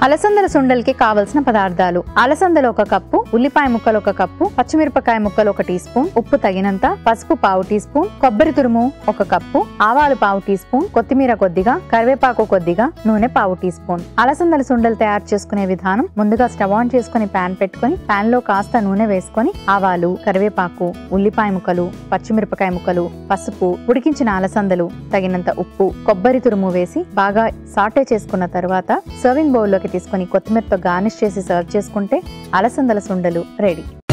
అలసందల సుండల్కి కావలసిన పదార్థాలు: అలసందలు 1 కప్పు, ఉల్లిపాయ ముక్కలు 1 కప్పు, పచ్చిమిరపకాయ ముక్కలు 1 టీ స్పూన్, ఉప్పు తగినంత, పసుపు 1/2 టీ స్పూన్, కొబ్బరి తురుము 1 కప్పు, ఆవాలు 1/2 టీ స్పూన్, కొత్తిమీర కొద్దిగా, కరివేపాకు కొద్దిగా, నూనె 1/2 టీ స్పూన్. అలసందల సుండలు తయారు చేసుకునే విధానం: ముందుగా స్టవ్ ఆన్ చేసుకుని ప్యాన్ పెట్టుకుని ప్యాన్ లో కాస్త నూనె వేసుకొని ఆవాలు, కరివేపాకు, ఉల్లిపాయ ముక్కలు, పచ్చిమిరపకాయ ముక్కలు, పసుపు, ఉడికించిన అలసందలు, తగినంత ఉప్పు, కొబ్బరి తురుము వేసి బాగా సాటే చేసుకున్న తర్వాత సర్వింగ్ బౌల్ లోకి తీసుకొని కొత్తిమీరతో గార్నిష్ చేసి సర్వ్ చేసుకుంటే అలసందల సుండలు రెడీ.